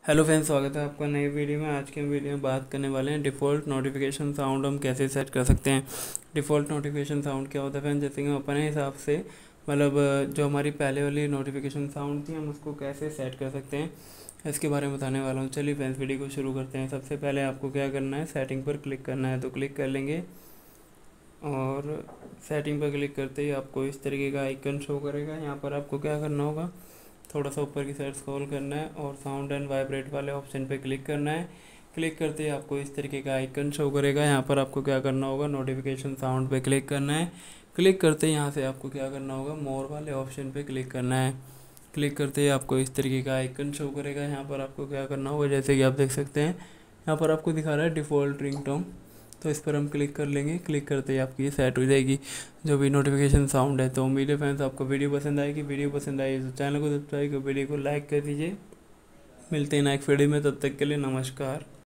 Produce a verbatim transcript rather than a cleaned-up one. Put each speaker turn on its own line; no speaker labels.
Hello friends, स्वागत है आपका नई वीडियो में। आज के वीडियो में बात करने वाले हैं डिफ़ॉल्ट नोटिफिकेशन साउंड हम कैसे सेट कर सकते हैं। डिफ़ॉल्ट नोटिफिकेशन साउंड क्या होता है फ्रेंड्स, जैसे कि हम अपने हिसाब से मतलब जो हमारी पहले वाली नोटिफिकेशन साउंड थी हम उसको कैसे सेट कर सकते हैं, इसके बारे में बताने वाला हूँ। चलिए फ्रेंड्स, वीडियो को शुरू करते हैं। सबसे पहले आपको क्या करना है, सेटिंग पर क्लिक करना है। तो क्लिक कर लेंगे और सेटिंग पर क्लिक करते ही आपको इस तरीके का आइकन शो करेगा। यहाँ पर आपको क्या करना होगा, थोड़ा सा ऊपर की साइड स्क्रॉल करना है और साउंड एंड वाइब्रेट वाले ऑप्शन पे क्लिक करना है। क्लिक करते ही आपको इस तरीके का आइकन शो करेगा। यहाँ पर आपको क्या करना होगा, नोटिफिकेशन साउंड पे क्लिक करना है। क्लिक करते ही यहाँ से आपको क्या करना होगा, मोर वाले ऑप्शन पे क्लिक करना है। क्लिक करते ही आपको इस तरीके का आइकन शो करेगा। यहाँ पर आपको क्या करना होगा, जैसे कि आप देख सकते हैं यहाँ पर आपको दिखा रहा है डिफ़ॉल्ट रिंगटोन। तो इस पर हम क्लिक कर लेंगे। क्लिक करते ही आपकी ये सेट हो जाएगी जो भी नोटिफिकेशन साउंड है। तो उम्मीद है फ्रेंड्स आपको वीडियो पसंद आएगी। वीडियो पसंद आई तो चैनल को सब्सक्राइब कर, वीडियो को लाइक कर दीजिए। मिलते हैं नेक्स्ट वीडियो में, तब तक के लिए नमस्कार।